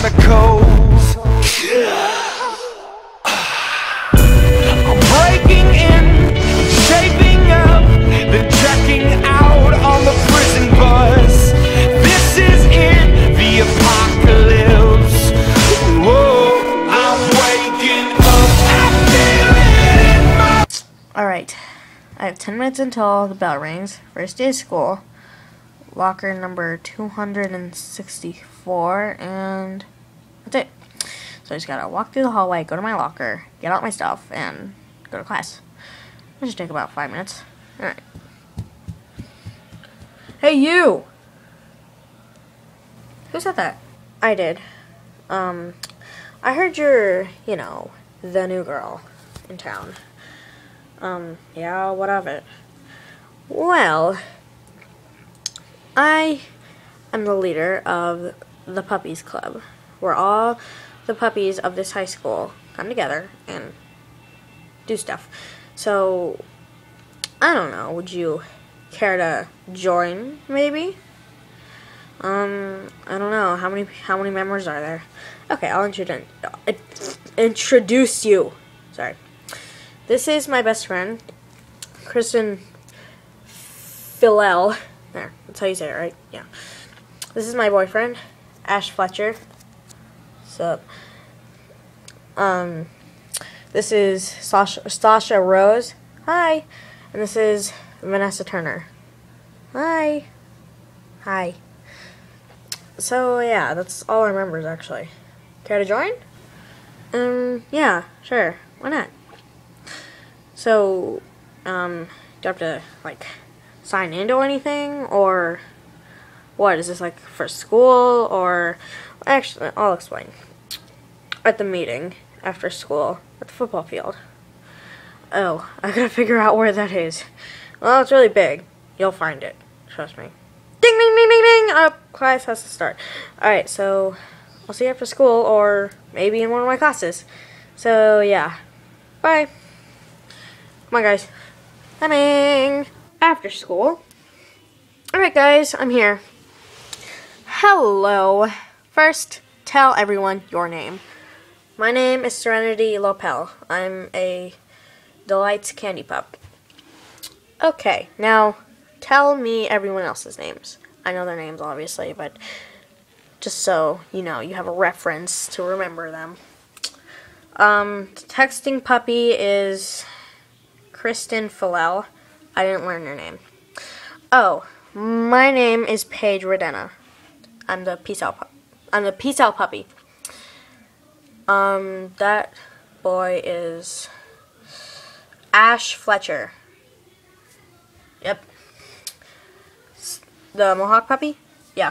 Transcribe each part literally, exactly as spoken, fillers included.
chemicals. I'm breaking in, shaping up, then checking out on the prison bus. This is it, the apocalypse. Whoa, I'm waking up, I feel it in my... Alright, I have ten minutes until the bell rings. First day of school. Locker number two hundred sixty-four, and that's it. So I just gotta walk through the hallway, go to my locker, get out my stuff, and go to class. It should take about five minutes. Alright. Hey, you! Who said that? I did. Um, I heard you're, you know, the new girl in town. Um, yeah, what of it? Well, I am the leader of the Puppies Club, where all the puppies of this high school come together and do stuff. So, I don't know, would you care to join, maybe? Um, I don't know, how many how many members are there? Okay, I'll introduce, introduce you. Sorry. This is my best friend, Kristen Philell. There, that's how you say it, right? Yeah. This is my boyfriend, Ash Fletcher. What's up? Um, this is Sasha, Sasha Rose. Hi. And this is Vanessa Turner. Hi. Hi. So, yeah, that's all our members, actually. Care to join? Um, yeah, sure. Why not? So, um, do you have to, like, sign into anything, or what? Is this like for school, or actually, I'll explain. At the meeting after school at the football field. Oh, I gotta figure out where that is. Well, it's really big. You'll find it. Trust me. Ding, ding, ding, ding, ding! Up, class has to start. Alright, so I'll see you after school, or maybe in one of my classes. So, yeah. Bye. Come on, guys. Coming! After school. Alright, guys, I'm here. Hello. First, tell everyone your name. My name is Serenity Lopel. I'm a Delights Candy Pup. Okay, now tell me everyone else's names. I know their names, obviously, but just so you know, you have a reference to remember them. Um, the texting puppy is Kristen Philell. I didn't learn your name. Oh, my name is Paige Radenna. I'm the peace out pup. I'm the peace out puppy. Um, that boy is Ash Fletcher. Yep. The Mohawk puppy? Yeah.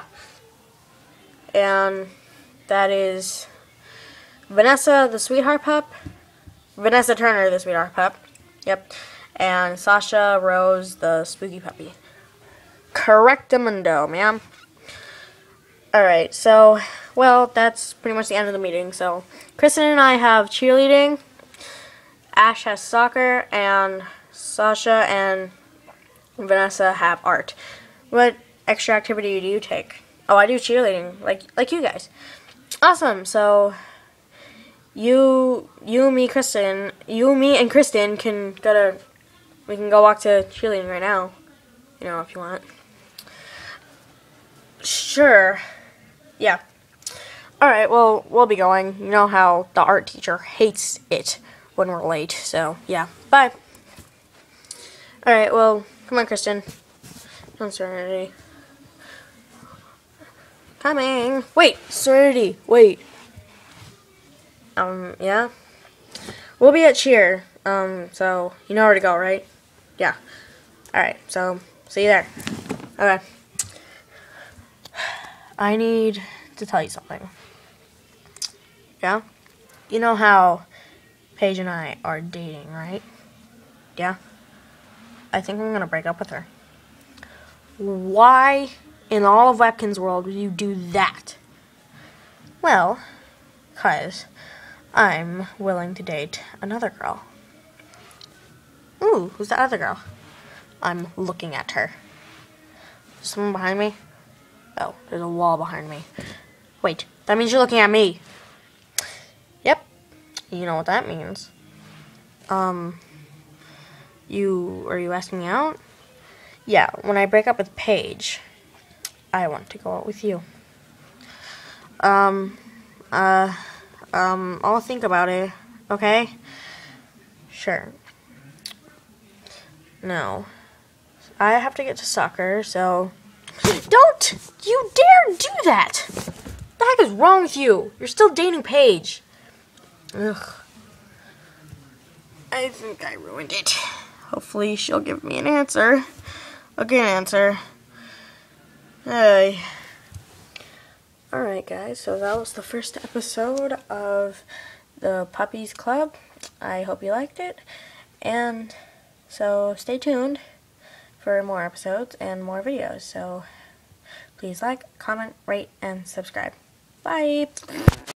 And that is Vanessa, the sweetheart pup. Vanessa Turner, the sweetheart pup. Yep. And Sasha Rose, the spooky puppy. Correctamundo, ma'am. Alright, so, well, that's pretty much the end of the meeting. So, Kristen and I have cheerleading, Ash has soccer, and Sasha and Vanessa have art. What extra activity do you take? Oh, I do cheerleading, like like you guys. Awesome, so you, you, me, Kristen, you, me, and Kristen can go to... We can go walk to cheerleading right now, you know, if you want. Sure. Yeah. Alright, well, we'll be going. You know how the art teacher hates it when we're late, so, yeah. Bye. Alright, well, come on, Kristen. Come on, Serenity. Coming. Wait, Serenity, wait. Um, yeah? We'll be at cheer, um, so, you know where to go, right? Yeah. Alright, so, see you there. Okay. I need to tell you something. Yeah? You know how Paige and I are dating, right? Yeah? I think I'm gonna break up with her. Why in all of Webkinz world would you do that? Well, because I'm willing to date another girl. Ooh, who's that other girl? I'm looking at her. Someone behind me? Oh, there's a wall behind me. Wait, That means you're looking at me. Yep. You know what that means. Um, you, are you asking me out? Yeah, when I break up with Paige, I want to go out with you. Um, uh, um, I'll think about it, okay? Sure. No. I have to get to soccer, so... Don't you dare do that! What the heck is wrong with you? You're still dating Paige. Ugh. I think I ruined it. Hopefully she'll give me an answer. A good answer. Hey. Alright guys, so that was the first episode of the Puppies Club. I hope you liked it. And so stay tuned for more episodes and more videos. So please like, comment, rate, and subscribe. Bye!